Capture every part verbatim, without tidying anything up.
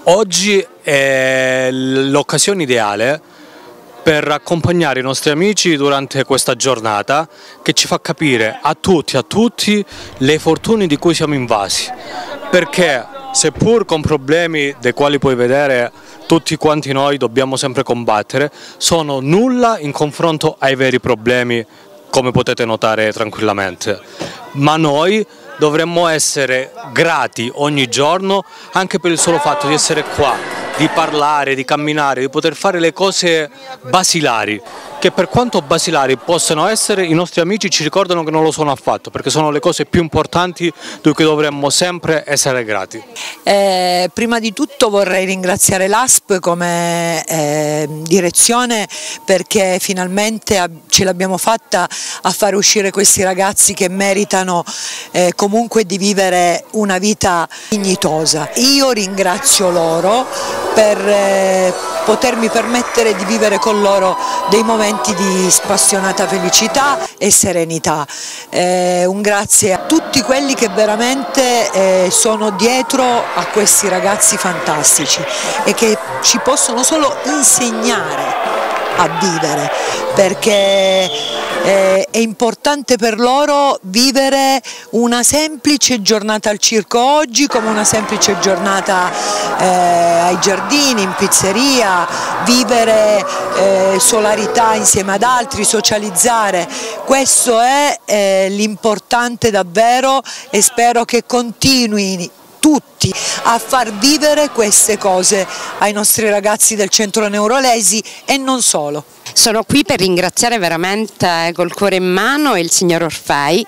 Oggi è l'occasione ideale per accompagnare i nostri amici durante questa giornata che ci fa capire a tutti, a tutti le fortune di cui siamo invasi, perché seppur con problemi dei quali puoi vedere tutti quanti noi dobbiamo sempre combattere, sono nulla in confronto ai veri problemi, come potete notare tranquillamente, ma noi dovremmo essere grati ogni giorno anche per il solo fatto di essere qua, di parlare, di camminare, di poter fare le cose basilari, che per quanto basilari possano essere, i nostri amici ci ricordano che non lo sono affatto, perché sono le cose più importanti di cui dovremmo sempre essere grati. Eh, prima di tutto vorrei ringraziare l'A S P come eh, direzione, perché finalmente ce l'abbiamo fatta a fare uscire questi ragazzi che meritano eh, comunque di vivere una vita dignitosa. Io ringrazio loro per eh, potermi permettere di vivere con loro dei momenti di spassionata felicità e serenità. Eh, un grazie a tutti quelli che veramente eh, sono dietro a questi ragazzi fantastici e che ci possono solo insegnare a vivere, perché eh, è importante per loro vivere una semplice giornata al circo oggi come una semplice giornata eh, ai giardini, in pizzeria, vivere eh, solarità insieme ad altri, socializzare. Questo è eh, l'importante davvero, e spero che continui tutti a far vivere queste cose ai nostri ragazzi del centro Neurolesi e non solo. Sono qui per ringraziare veramente col cuore in mano il signor Orfei,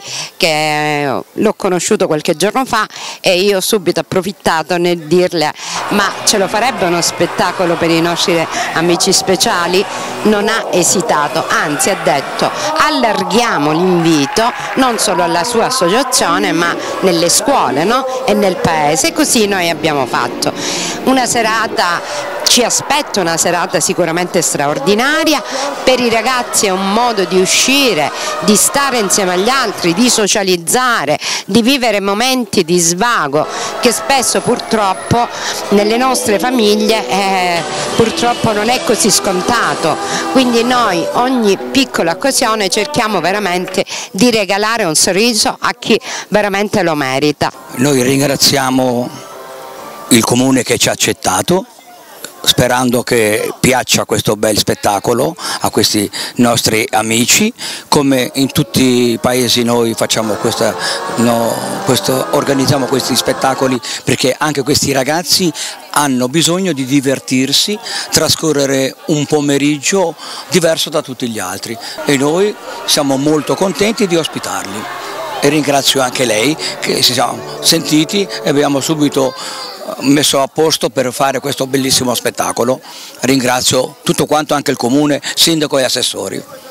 che l'ho conosciuto qualche giorno fa e io ho subito approfittato nel dirle: ma ce lo farebbe uno spettacolo per i nostri amici speciali? Non ha esitato, anzi ha detto: allarghiamo l'invito non solo alla sua associazione ma nelle scuole, no? E nel paese, e così noi abbiamo fatto. Una serata, ci aspetta una serata sicuramente straordinaria. Per i ragazzi è un modo di uscire, di stare insieme agli altri, di socializzare, di vivere momenti di svago che spesso purtroppo nelle nostre famiglie eh, purtroppo non è così scontato. Quindi noi ogni piccola occasione cerchiamo veramente di regalare un sorriso a chi veramente lo merita. Noi ringraziamo il Comune che ci ha accettato, sperando che piaccia questo bel spettacolo a questi nostri amici. Come in tutti i paesi noi facciamo questa, no, questo, organizziamo questi spettacoli perché anche questi ragazzi hanno bisogno di divertirsi, trascorrere un pomeriggio diverso da tutti gli altri, e noi siamo molto contenti di ospitarli. E ringrazio anche lei che ci siamo sentiti e abbiamo subito messo a posto per fare questo bellissimo spettacolo. Ringrazio tutto quanto, anche il Comune, sindaco e assessori.